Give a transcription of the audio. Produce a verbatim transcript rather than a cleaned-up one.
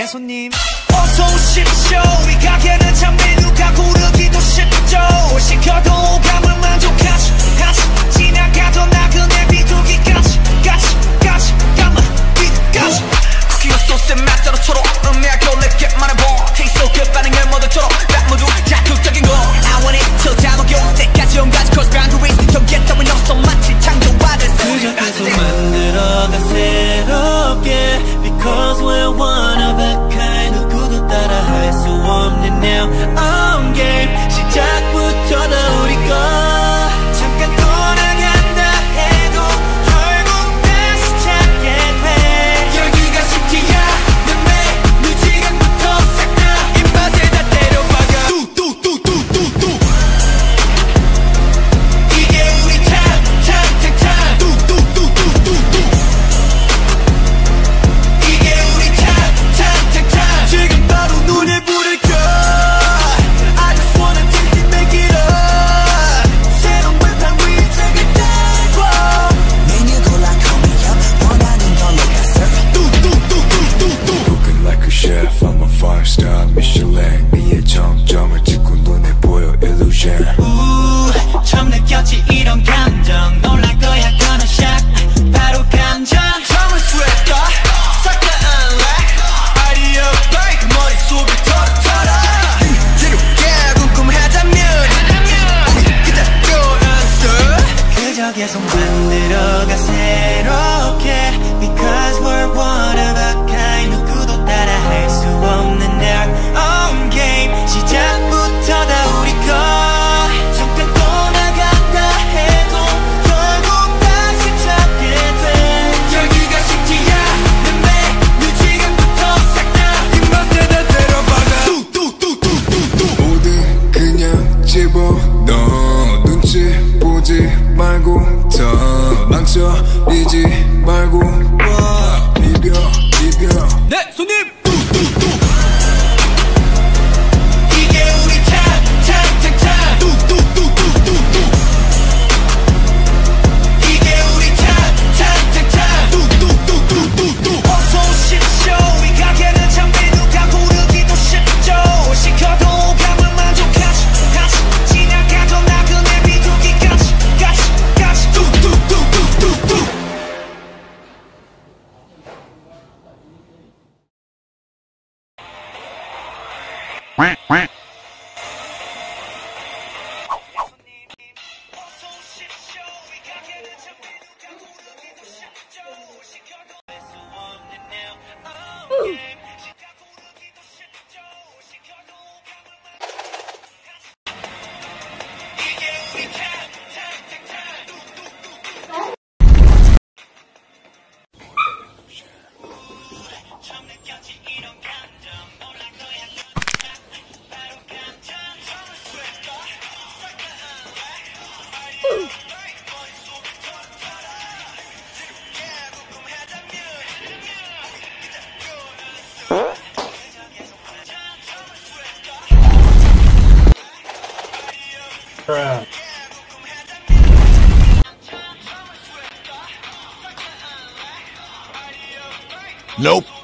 손님 어서 오십시오. 우리 가게는 참 메뉴가 고르기도 쉽죠. 시켜도 오감을 만족하지 하지 지나가던 나그네 비둘기까지 까지 까지 까만 비둘까지 쿠키와 소스의 맛 따로처럼 음미하고 내게 말해봐. Taste so good 반응을 모두처럼 딱 모두 자극적인 거 I want it till 다 먹여 때까지 온가지 cross boundaries 경계 따윈 없어 마치 창조화를 그저 계속 만들어가 새롭게 Because we're one of a kind 누구도 따라 할 수 없는 now on game 시작부터 다 우리 거 잠깐 떠나간다 해도 결국 다시 찾게 돼 열기가 식지야 내 메뉴 지금부터 싹 다 입맛에 다 때려박아 뚜뚜뚜뚜뚜뚜 이게 우리 time time time time 뚜뚜뚜뚜뚜뚜 이게 우리 time time time time 지금 바로 눈에 불을 켜 I just wanna taste it make it up 새로운 발판 위에 take it down 메뉴 골라 call me up 원하는 걸로 다 serve 뚜뚜뚜뚜뚜뚜 Cooking like a chef, I'm a five star Michelin 미의 정점을 찍고 눈에 보여 illusion 우 처음 느꼈지 이런 감정 놀랄 거야 gonna shock 바로 감정 처음을 sweat 싹 다 unlock 아이디어 break 머릿속을 털어털어 새롭게 궁금하다면 우리 그대로 answer 그저 계속 만들어가 새롭게 Because we're one of a kind 누구도 따라 할 수 없는 our own game 시작부터 다 우리 거 잠깐 떠나간다 해도 결국 다시 찾게 돼 열기가 식지야 내 메뉴 지금부터 싹 다 입맛에 다 때려박아 뚜뚜뚜뚜뚜뚜 뭐든 그냥 집어넣어 눈치 보지 말고 더 망설이지 말고 와 비벼 비벼 네 손님 이게 우리 time time time time 뚜뚜뚜뚜뚜뚜 이게 우리 time time time time 뚜뚜뚜뚜뚜뚜 어서 오십시오. 우리 가게는 참 메뉴가 고르기도 쉽죠. 시켜도 오감을 만족하지 하지 지나가던 나그네 비둘기까지 까지 까지 뚜뚜뚜뚜뚜뚜 어서 오십시오. 우리 가게는 참 메뉴가 고르기도 쉽죠. 시켜도 할수 없는 now on game 시작 고르기도 쉽죠. 시켜도 오감을 만족하지 이게 우리 time time time time 처음 느꼈지 이런 감정 놀랄 거야 바로 감정 처음을 sweat 싹 다 unlock 아이디어 break 머릿속을 털어털어 새롭게 궁금하다면 우리 그대로 answer 그저 계속 처음을 sweat 아이디어 Nope.